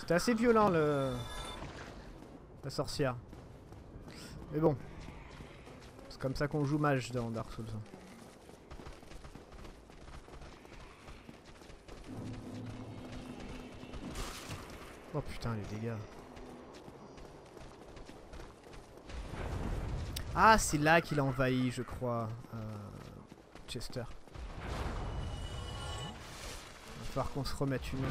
C'était assez violent la sorcière. Mais bon. C'est comme ça qu'on joue mage dans Dark Souls. Oh putain, les dégâts. Ah, c'est là qu'il a envahi, je crois. Chester. Il va falloir qu'on se remette une.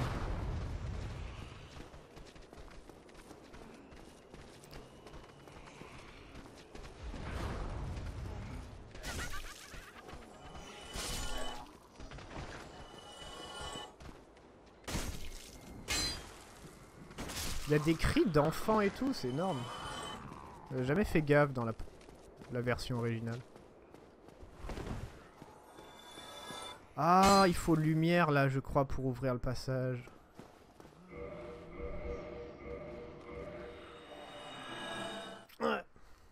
Il y a des cris d'enfants et tout, c'est énorme. J'ai jamais fait gaffe dans la version originale. Ah, il faut lumière là, je crois, pour ouvrir le passage. Ouais.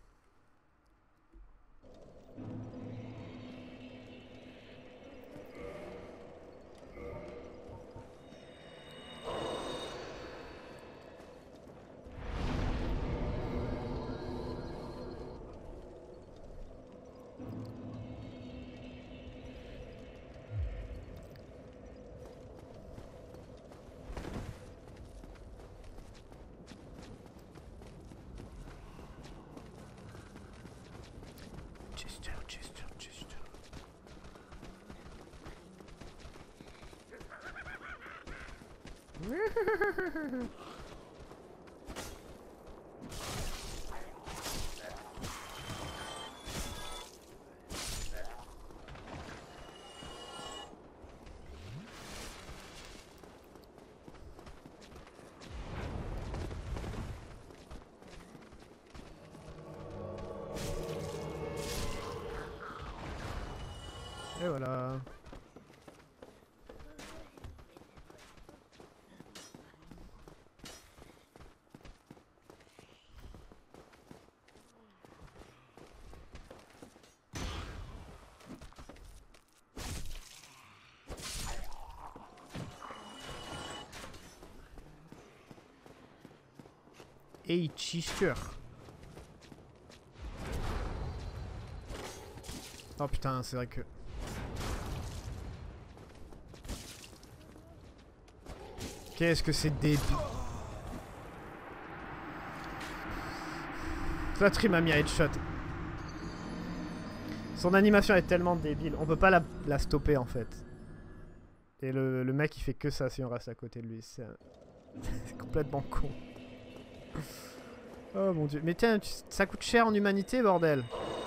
Chester. Et voilà. Hey, Chester. Oh putain, c'est vrai que... Qu'est-ce que c'est débile. L'autre il m'a mis à headshot. Son animation est tellement débile. On peut pas la stopper en fait. Et le mec il fait que ça si on reste à côté de lui. C'est complètement con. Oh mon dieu. Mais tiens, ça coûte cher en humanité, bordel.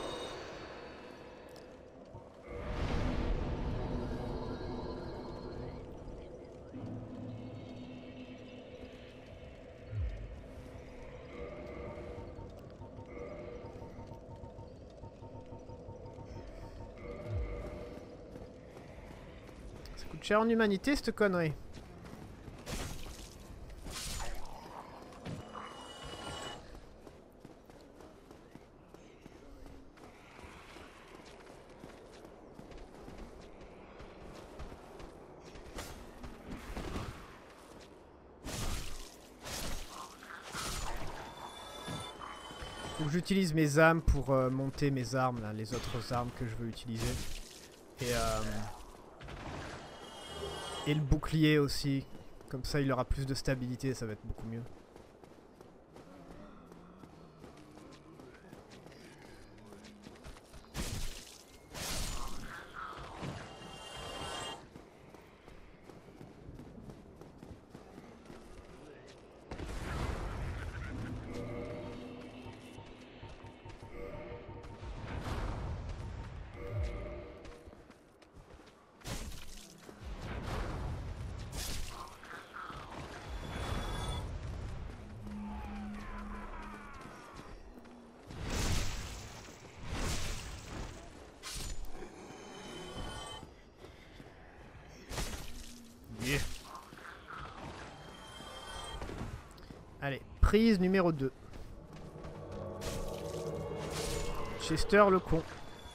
Ça coûte cher en humanité, cette connerie. Faut que j'utilise mes âmes pour monter mes armes, là, les autres armes que je veux utiliser. Et le bouclier aussi. Comme ça, il aura plus de stabilité, ça va être beaucoup mieux. Yeah. Allez, prise numéro 2. Chester le con.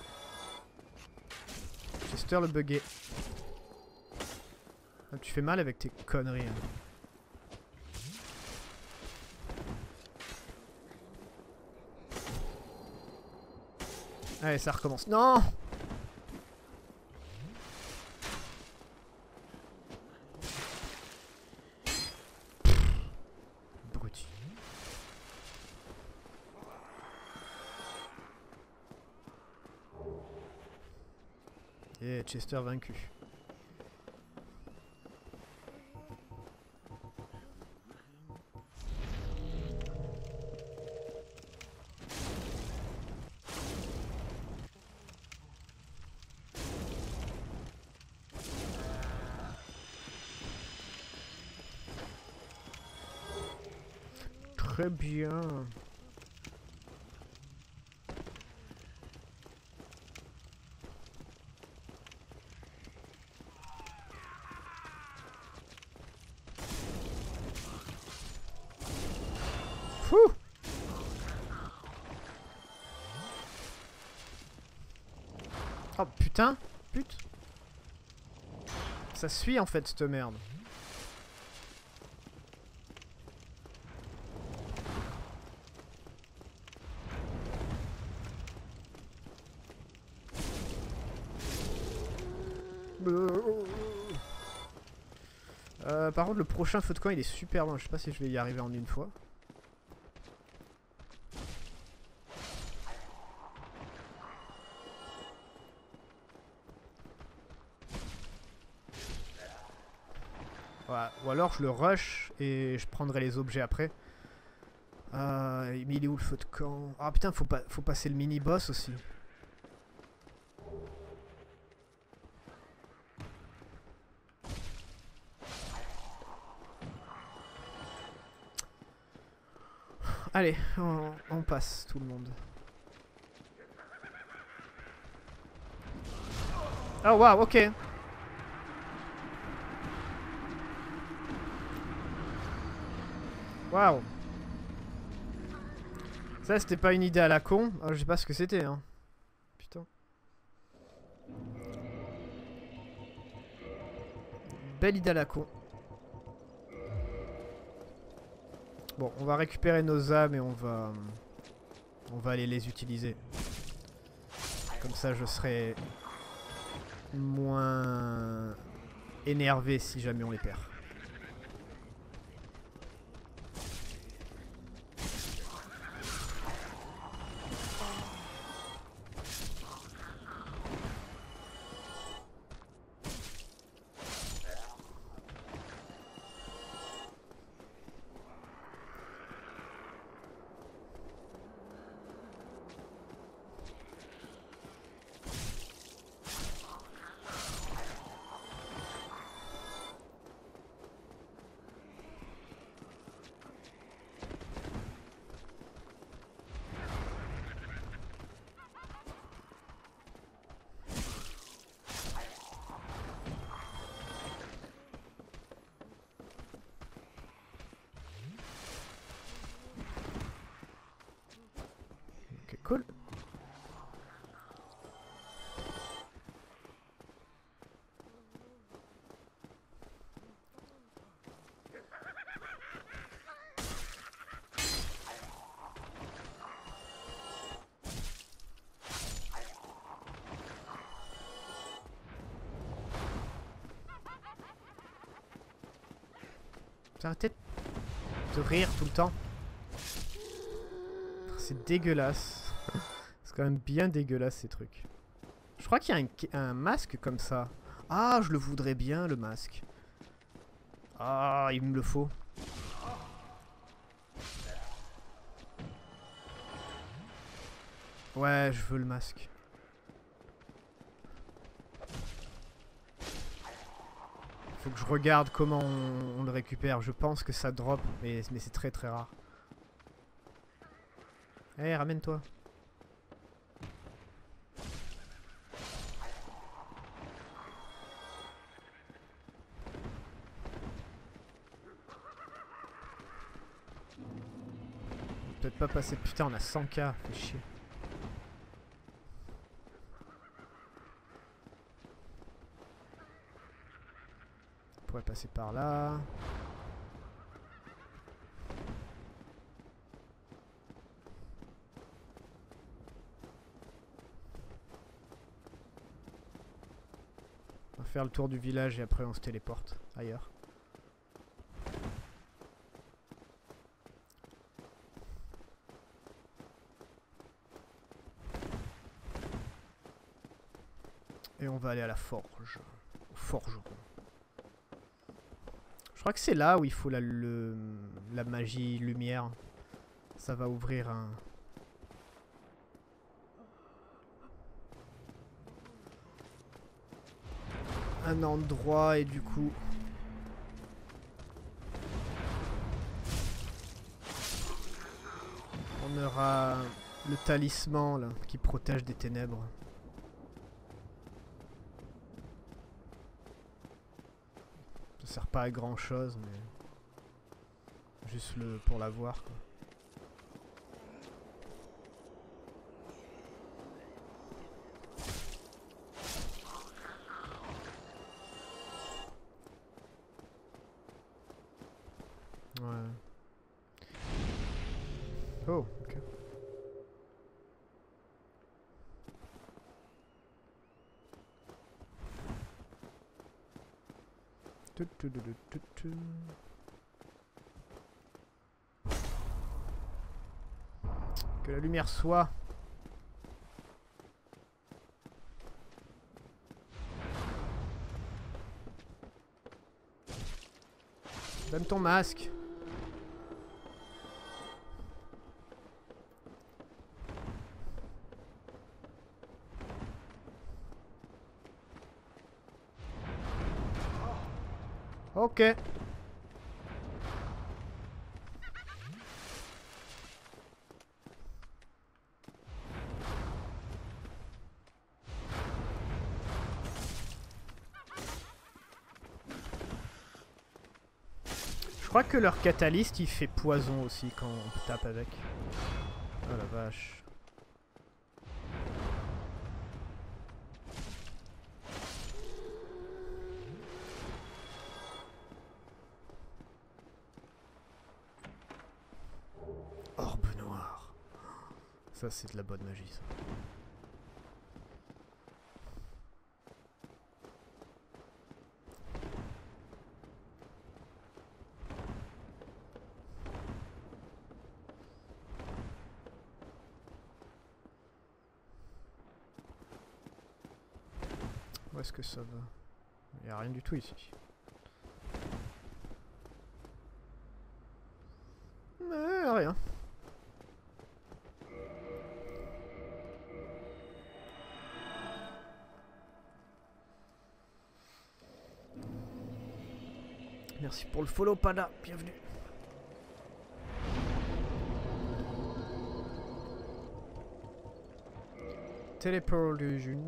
Chester le bugué. Ah, tu fais mal avec tes conneries. Hein. Allez, ça recommence. Non! Abruti. Et Chester vaincu. Très bien. Fouh. Oh putain. Pute. Ça suit en fait cette merde. Par contre le prochain feu de camp il est super loin, je sais pas si je vais y arriver en une fois. Voilà. Ou alors je le rush et je prendrai les objets après. Mais il est où le feu de camp? Ah putain faut passer le mini boss aussi. Allez, on passe tout le monde. Oh waouh, ok. Waouh. Ça c'était pas une idée à la con. Oh, je sais pas ce que c'était hein. Putain. Belle idée à la con. Bon, on va récupérer nos âmes et on va aller les utiliser. Comme ça, je serai moins énervé si jamais on les perd. Cool. Arrêtez de rire tout le temps. C'est dégueulasse. C'est quand même bien dégueulasse ces trucs. Je crois qu'il y a un masque comme ça. Ah, je le voudrais bien le masque. Ah, il me le faut. Ouais, je veux le masque. Faut que je regarde comment on le récupère. Je pense que ça drop, mais c'est très très rare. Allez, ramène-toi. Peut-être pas passer. Putain, on a 100k. Fait chier. On pourrait passer par là. Faire le tour du village et après on se téléporte ailleurs. Et on va aller à la forge. Au forgeron. Je crois que c'est là où il faut la magie lumière. Ça va ouvrir un endroit et du coup... on aura le talisman là, qui protège des ténèbres. Ça sert pas à grand chose, mais juste pour l'avoir quoi. Ouais. Oh, ok. Que la lumière soit. Donne ton masque. Ok. Je crois que leur catalyste il fait poison aussi quand on tape avec. Oh la vache. Orbe noire. Ça c'est de la bonne magie ça. Où est-ce que ça va? Il n'y a rien du tout ici. Mais rien. Merci pour le follow Pada, bienvenue. Téléportation.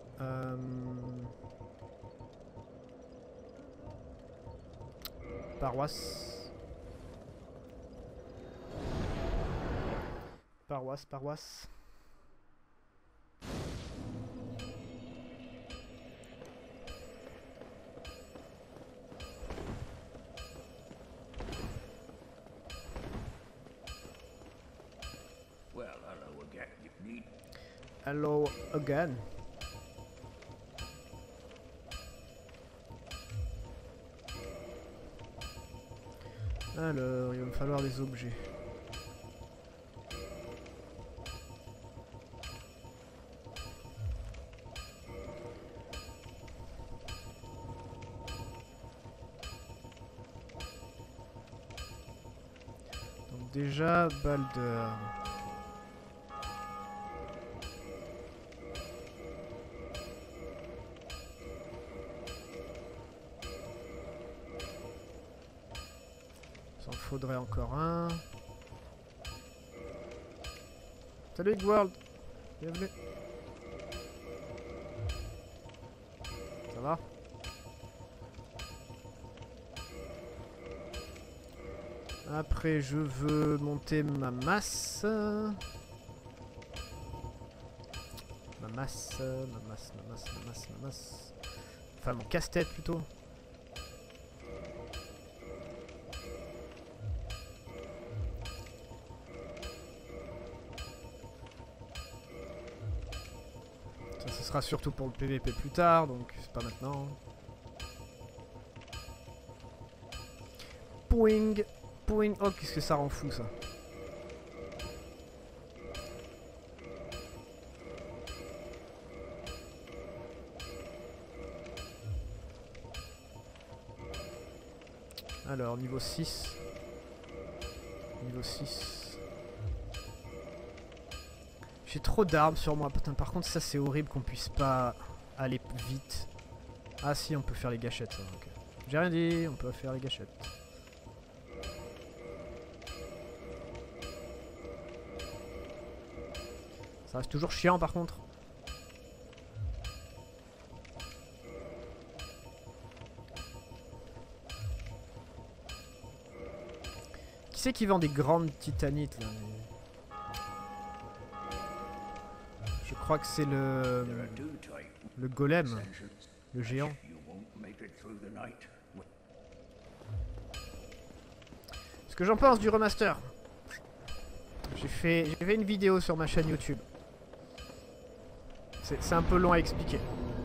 Paroisse. Paroisse. Hello again. Alors, il va me falloir des objets. Donc déjà, Balder. Faudrait encore un. Salut Edward, bienvenue. Ça va? Après je veux monter ma masse. Ma masse. Enfin mon casse-tête plutôt. Surtout pour le PVP plus tard, donc c'est pas maintenant. Pouing. Pouing. Oh, qu'est-ce que ça rend fou, ça. Alors, niveau 6. Niveau 6. J'ai trop d'armes sur moi. Putain, par contre, ça, c'est horrible qu'on puisse pas aller vite. Ah si, on peut faire les gâchettes, ça. Okay. J'ai rien dit, on peut faire les gâchettes. Ça reste toujours chiant, par contre. Qui c'est qui vend des grandes titanites, là? Je crois que c'est le golem, le géant. Ce que j'en pense du remaster. J'ai fait une vidéo sur ma chaîne YouTube. C'est un peu long à expliquer.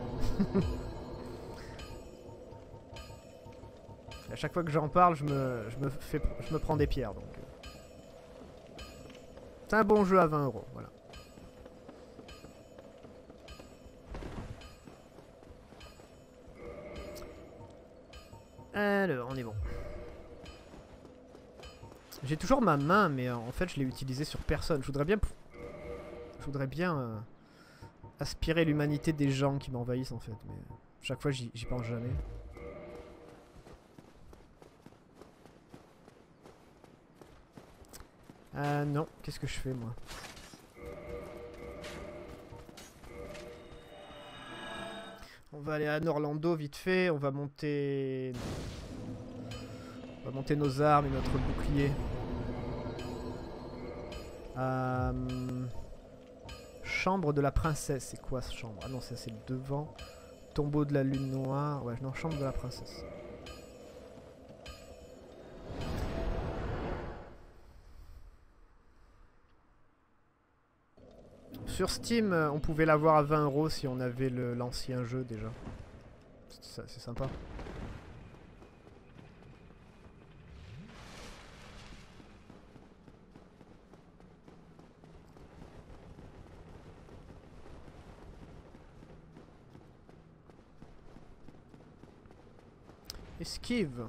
À chaque fois que j'en parle, je me prends des pierres. Donc, c'est un bon jeu à 20 €. Voilà. Alors, on est bon. J'ai toujours ma main, mais en fait, je l'ai utilisée sur personne. Je voudrais bien aspirer l'humanité des gens qui m'envahissent, en fait. Mais chaque fois, j'y pense jamais. Non. Qu'est-ce que je fais, moi? On va aller à Norlando vite fait. On va monter nos armes et notre bouclier. Chambre de la princesse. C'est quoi ce chambre? Ah non, ça c'est le devant. Tombeau de la lune noire. Ouais, non, chambre de la princesse. Sur Steam, on pouvait l'avoir à 20 € si on avait l'ancien jeu déjà. C'est sympa. Esquive.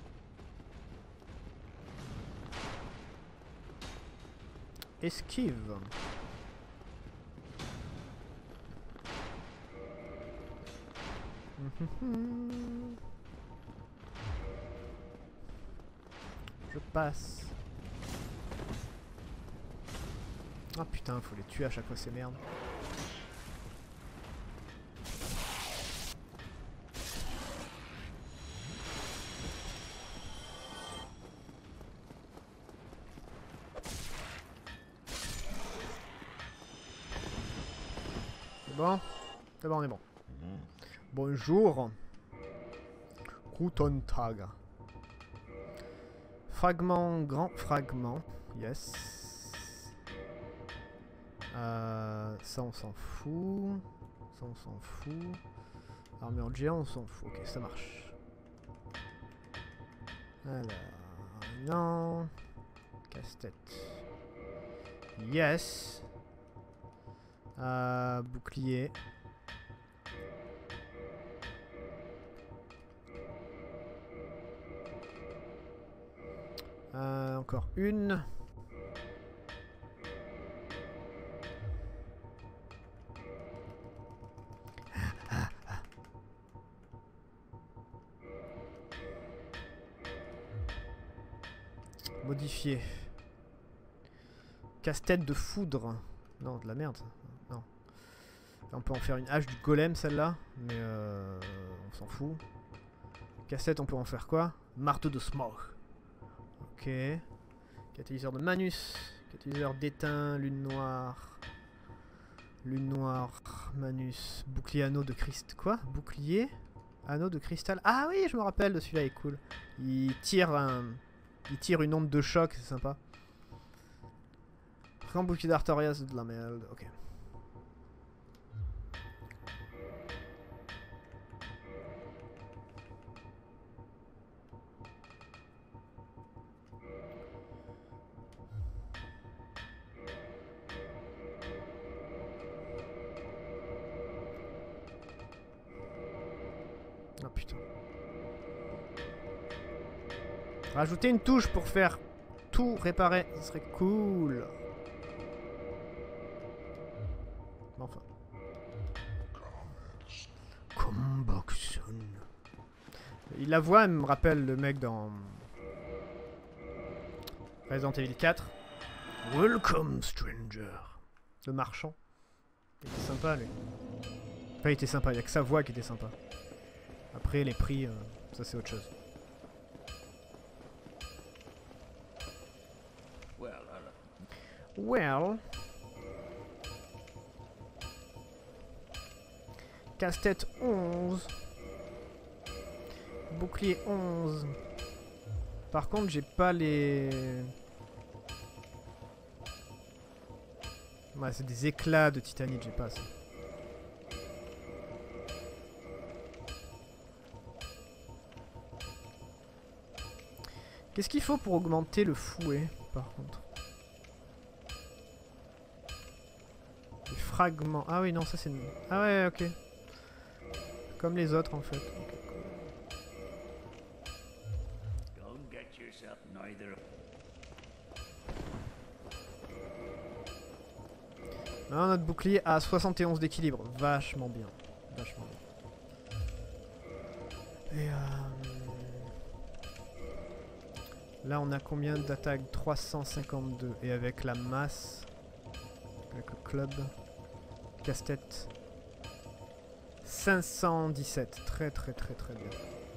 Esquive. Je passe. Ah putain, faut les tuer à chaque fois ces merdes. Bon, c'est bon, on est bon. Bonjour. Guten Tag. Fragment, grand fragment. Yes. Ça on s'en fout. Ça on s'en fout. Armure de géant on s'en fout. Ok, ça marche. Alors, non. Casse-tête. Yes. Bouclier. Encore une. Modifier. Casse-tête de foudre. Non, de la merde. Non. On peut en faire une hache du golem, celle-là. Mais on s'en fout. Casse-tête, on peut en faire quoi? Marteau de smoke. Ok. Catalyseur de Manus. Catalyseur d'étain, lune noire. Lune noire, Manus. Bouclier anneau de cristal. Quoi? Bouclier anneau de cristal. Ah oui, je me rappelle de celui-là, il est cool. Il tire une onde de choc, c'est sympa. Grand bouclier d'Artorias, c'est de la merde. Ok. Ah putain. Rajouter une touche pour faire tout réparer, ce serait cool. Mais enfin. Comebackson. La voix, elle me rappelle le mec dans Resident Evil 4. Welcome, stranger. Le marchand. Il était sympa, lui. Enfin, il était sympa, il n'y a que sa voix qui était sympa. Après, les prix, ça c'est autre chose. Well. Casse-tête 11. Bouclier 11. Par contre, j'ai pas les... Ouais, c'est des éclats de titanite, j'ai pas ça. Qu'est-ce qu'il faut pour augmenter le fouet, par contre? Les fragments. Ah oui, non, ça c'est... Ah ouais, ok. Comme les autres, en fait. Okay, cool. Non, notre bouclier a 71 d'équilibre. Vachement bien. Vachement bien. Et là, on a combien d'attaques? 352. Et avec la masse... Avec le club... Casse-tête... 517. Très très très très bien.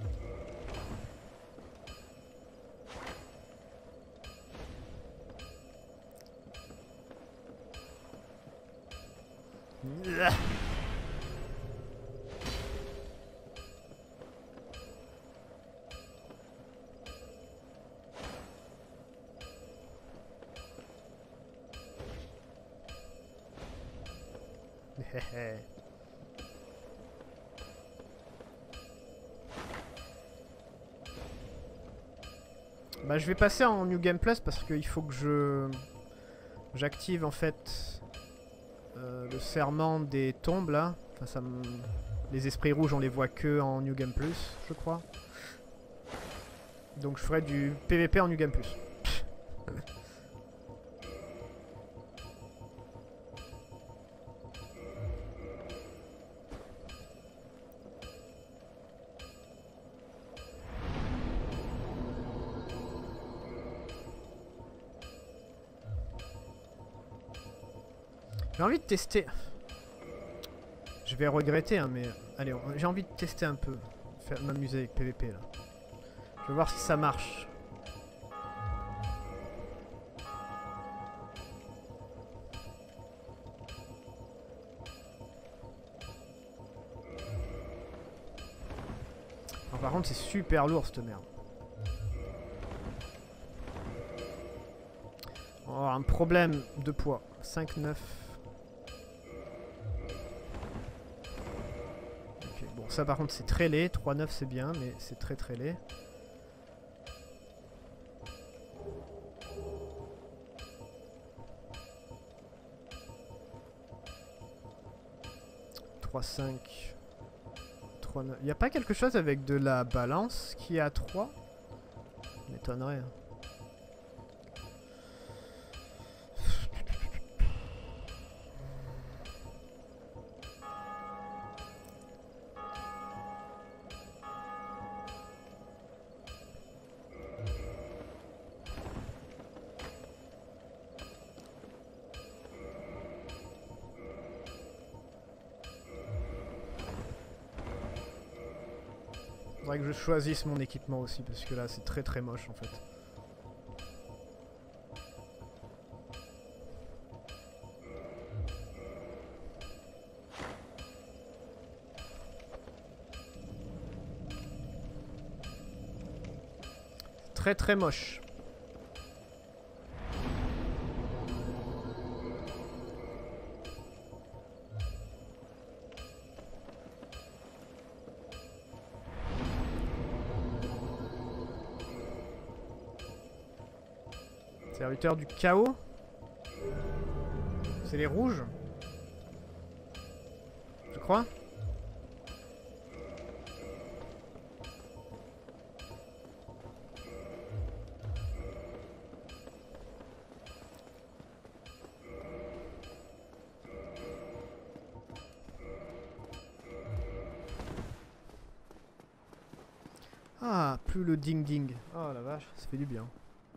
Bah je vais passer en New Game Plus parce qu'il faut que j'active en fait le serment des tombes là. Enfin, ça me... Les esprits rouges on les voit que en New Game Plus, je crois. Donc je ferai du PVP en New Game Plus. J'ai envie de tester. Je vais regretter, hein, mais allez, j'ai envie de tester un peu. M'amuser avec PVP là. Je vais voir si ça marche. Alors, par contre, c'est super lourd cette merde. On va avoir un problème de poids. 5-9. Ça par contre c'est très laid, 3-9 c'est bien mais c'est très très laid. Il n'y a pas quelque chose avec de la balance qui est à 3? M'étonnerait. Hein. Faudrait que je choisisse mon équipement aussi parce que là c'est très très moche en fait. Très très moche. Serviteur du chaos. C'est les rouges. Je crois. Ah, plus le ding ding. Oh la vache, ça fait du bien.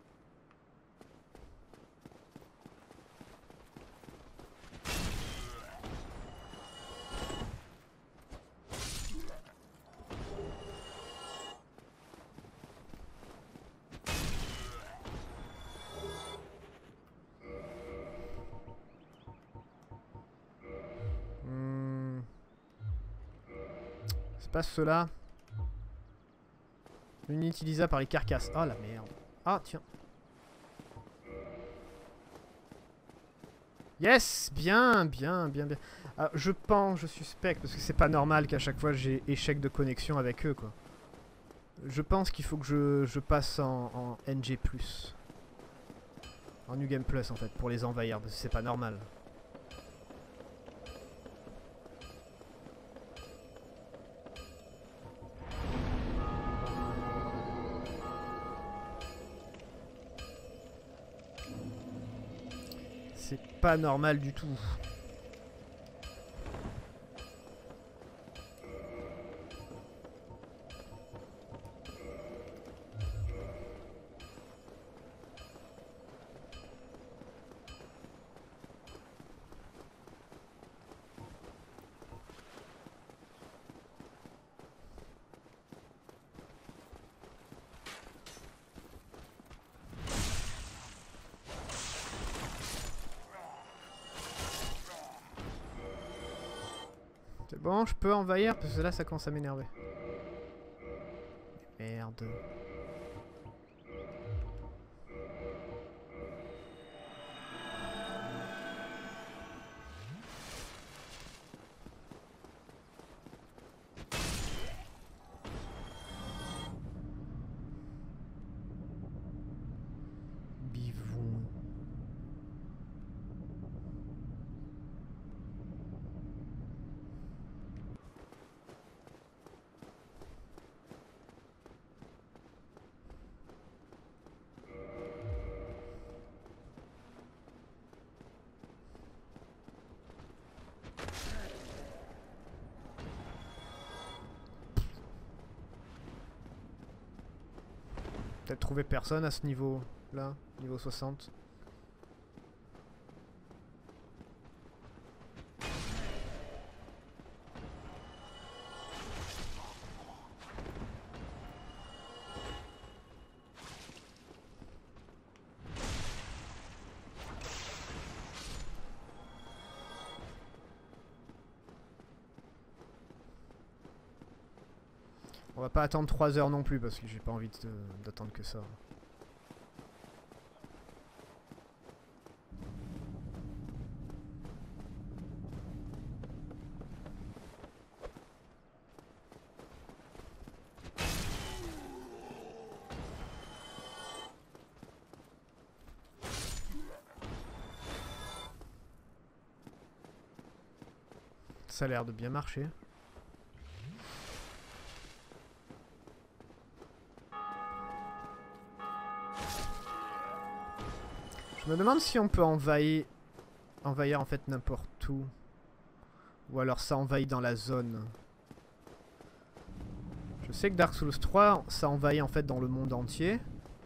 C'est pas cela. Inutilisable par les carcasses. Oh la merde. Ah tiens. Yes, bien, bien, bien, bien. Ah, je pense, je suspecte, parce que c'est pas normal qu'à chaque fois j'ai échec de connexion avec eux, quoi. Je pense qu'il faut que je passe en NG+. En New Game Plus, en fait, pour les envahir, parce que c'est pas normal. C'est pas normal du tout. C'est bon, je peux envahir parce que là ça commence à m'énerver. Merde. Bivon. Peut-être trouver personne à ce niveau là, niveau 60. On va pas attendre 3 heures non plus parce que j'ai pas envie d'attendre que ça. Ça a l'air de bien marcher. Je me demande si on peut envahir en fait n'importe où. Ou alors ça envahit dans la zone. Je sais que Dark Souls 3, ça envahit en fait dans le monde entier.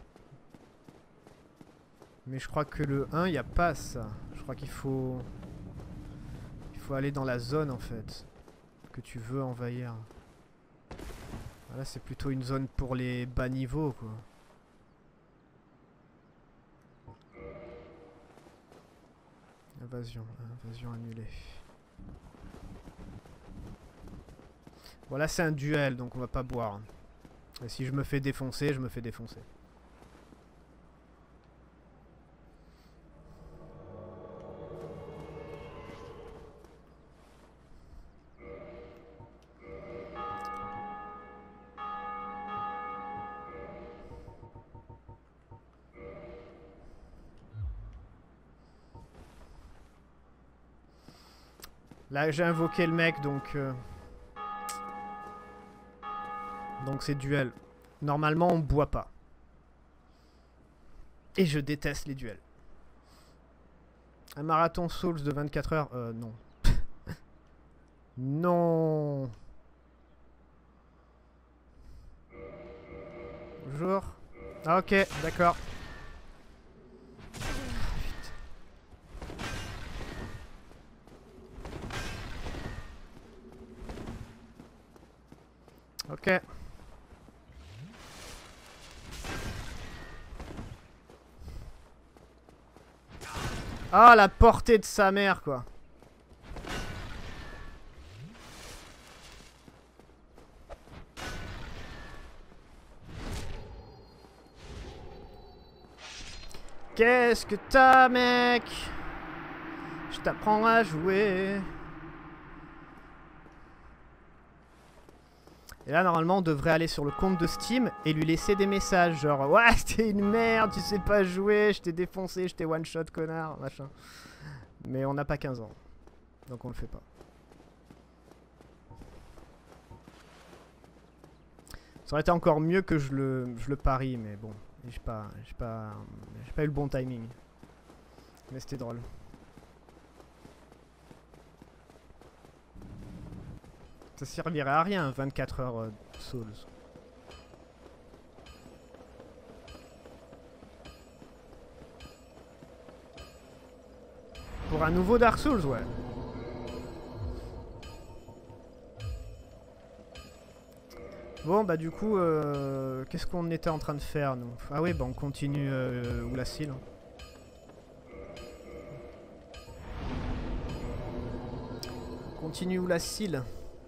Mais je crois que le 1, il n'y a pas ça. Je crois qu'il faut... Il faut aller dans la zone en fait. Que tu veux envahir. Là c'est plutôt une zone pour les bas niveaux quoi. Invasion annulée. Voilà, c'est un duel, donc on va pas boire. Et si je me fais défoncer, je me fais défoncer. Là, j'ai invoqué le mec, donc c'est duel. Normalement, on boit pas. Et je déteste les duels. Un marathon Souls de 24 heures non. Non. Bonjour. Ah, ok, d'accord. Ok. Ah, la portée de sa mère, quoi. Qu'est-ce que t'as, mec? Je t'apprends à jouer. Et là, normalement, on devrait aller sur le compte de Steam et lui laisser des messages. Genre, ouais, t'es une merde, tu sais pas jouer, je t'ai défoncé, je t'ai one-shot, connard, machin. Mais on n'a pas 15 ans. Donc on le fait pas. Ça aurait été encore mieux que je le parie, mais bon. J'ai pas eu le bon timing. Mais c'était drôle. Ça servirait à rien, 24 heures Souls. Pour un nouveau Dark Souls, ouais. Bon, bah du coup, qu'est-ce qu'on était en train de faire, nous? Ah oui, bah on continue Oolacile. On continue Oolacile.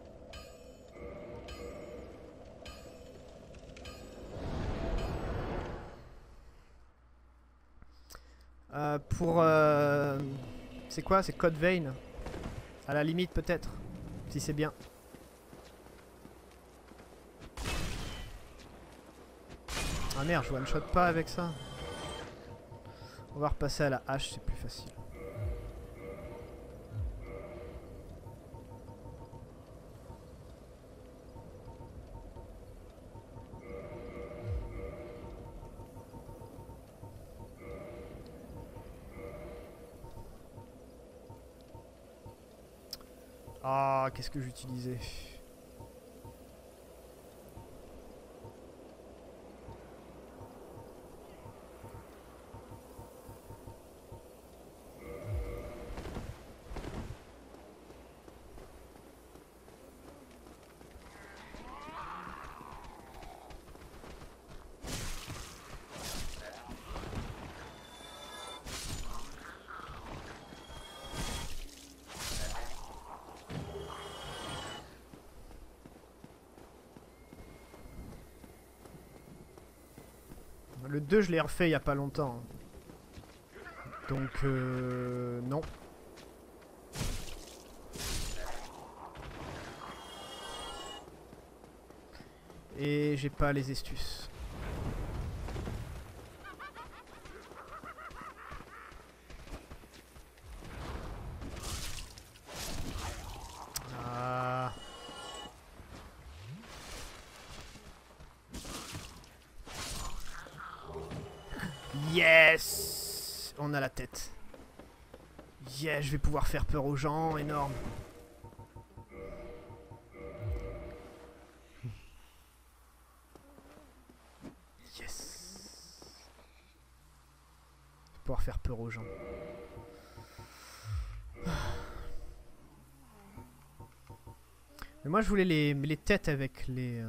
Pour... c'est quoi? C'est Code Vein. À la limite, peut-être. Si c'est bien. Ah merde, je one-shot pas avec ça. On va repasser à la hache, c'est plus facile. Ah, qu'est-ce que j'utilisais? Le 2, je l'ai refait il y a pas longtemps. Donc, non. Et j'ai pas les astuces. Ah. Yes! On a la tête. Yes, je vais pouvoir faire peur aux gens, énorme. Yes. Je vais pouvoir faire peur aux gens. Mais moi je voulais les têtes avec les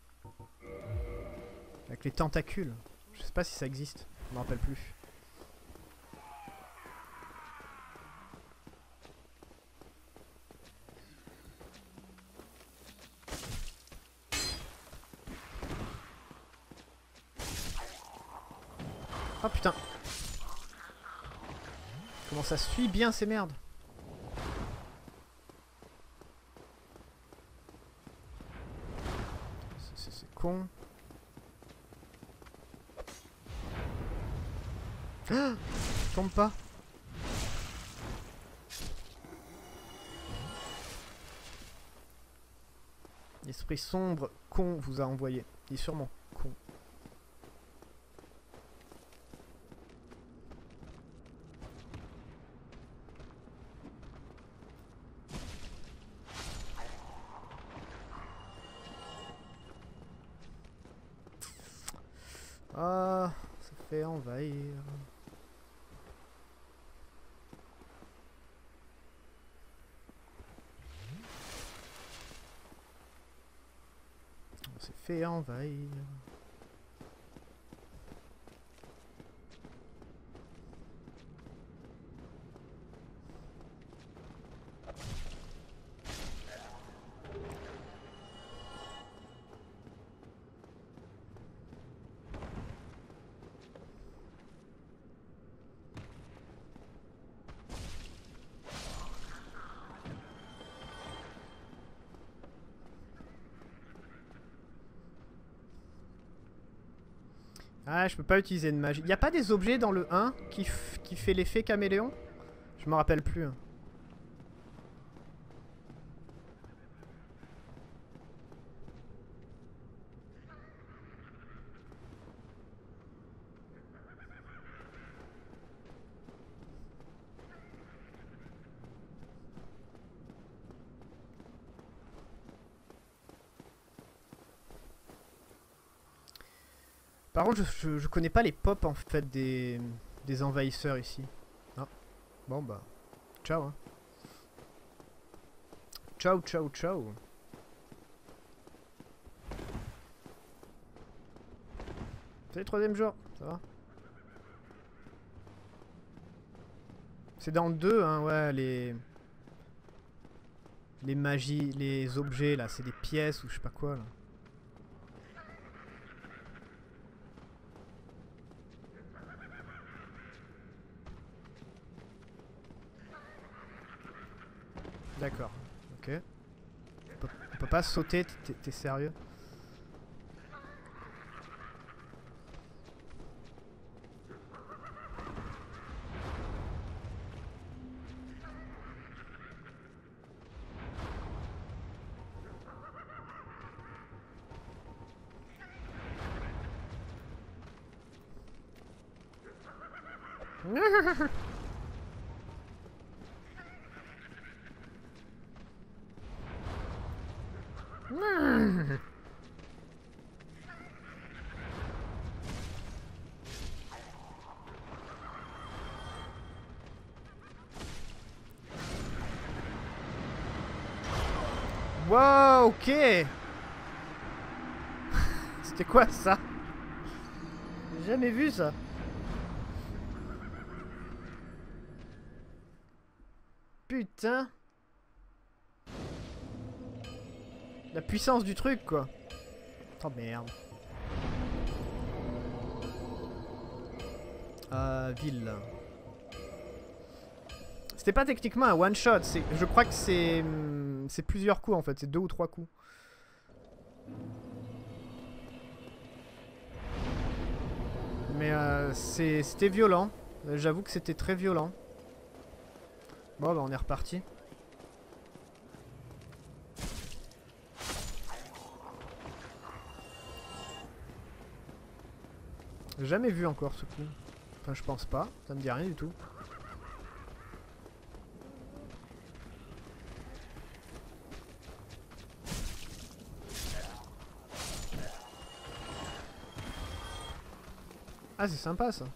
tentacules. Je sais pas si ça existe, je m'en rappelle plus. Oh putain. Comment ça suit bien ces merdes. C'est con. Ah, je tombe pas. L'esprit sombre con vous a envoyé. Il est sûrement con. fait envahir. On s'est fait envahir. Ah, je peux pas utiliser de magie. Y a pas des objets dans le 1 qui fait l'effet caméléon? Je me rappelle plus. Hein. Par contre, je connais pas les pops en fait des envahisseurs ici. Ah, bon bah, ciao. Hein. Ciao, ciao, ciao. C'est le 3e jour, ça va. C'est dans le 2, hein, ouais, les magies, les objets là, c'est des pièces ou je sais pas quoi là. D'accord, ok. On peut pas sauter, t'es sérieux? Wow, ok. C'était quoi ça? J'ai jamais vu ça. Putain. La puissance du truc quoi. Oh merde. Ville. C'était pas techniquement un one shot, je crois que c'est plusieurs coups en fait, c'est 2 ou 3 coups. Mais c'était violent, j'avoue que c'était très violent. Bon bah on est reparti. Jamais vu encore ce coup. Enfin je pense pas, ça me dit rien du tout. Ah c'est sympa ça.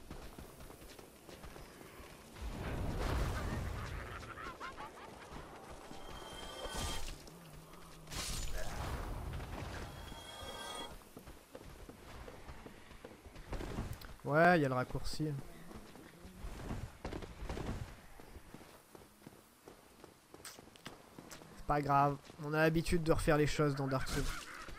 Ouais, il y a le raccourci. C'est pas grave, on a l'habitude de refaire les choses dans Dark Souls.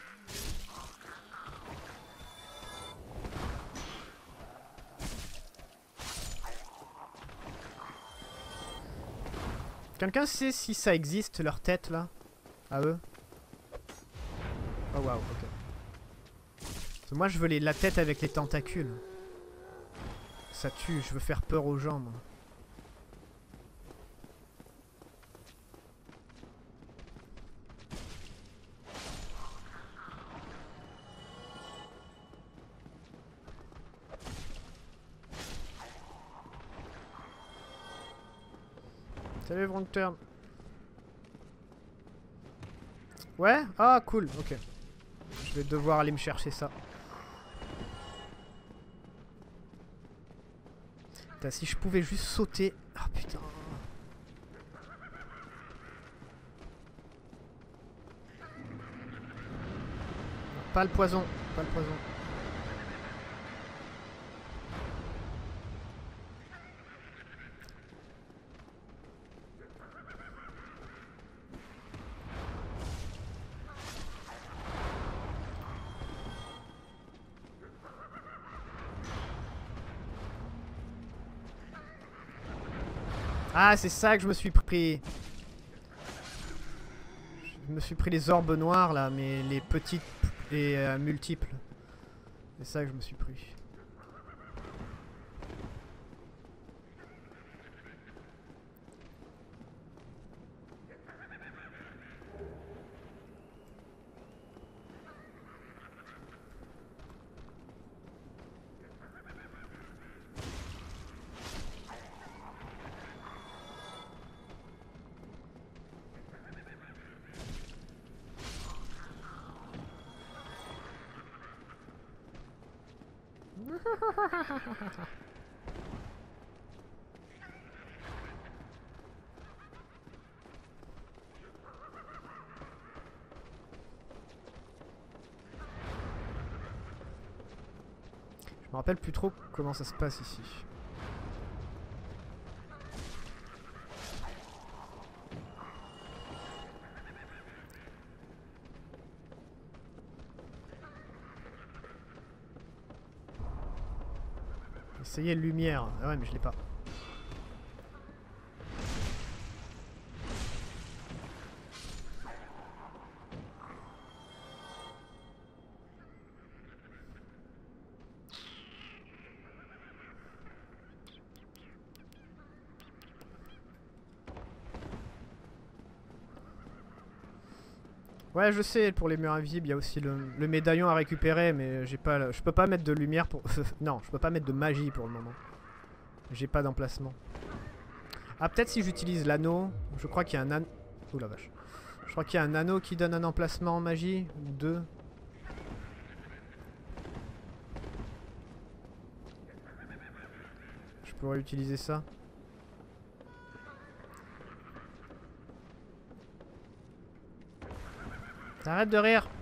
Quelqu'un sait si ça existe leur tête là? À eux? Oh waouh, ok. Parce que moi je veux la tête avec les tentacules. Ça tue, je veux faire peur aux gens moi. Salut Wrong Turn. Ouais? Ah cool, ok. Je vais devoir aller me chercher ça. Putain, si je pouvais juste sauter. Ah putain. Pas le poison, pas le poison. Ah, c'est ça que je me suis pris. Je me suis pris les orbes noirs là, mais les petites et multiples. C'est ça que je me suis pris. Je me rappelle plus trop comment ça se passe ici. Essayez lumière. Ah ouais, mais je l'ai pas. Ouais, je sais, pour les murs invisibles, il y a aussi le médaillon à récupérer, mais j'ai pas, je peux pas mettre de lumière pour... non, je peux pas mettre de magie pour le moment. J'ai pas d'emplacement. Ah, peut-être si j'utilise l'anneau. Je crois qu'il y a un anneau... Oh la vache. Je crois qu'il y a un anneau qui donne un emplacement en magie. Ou deux. Je pourrais utiliser ça. Arrête de rire.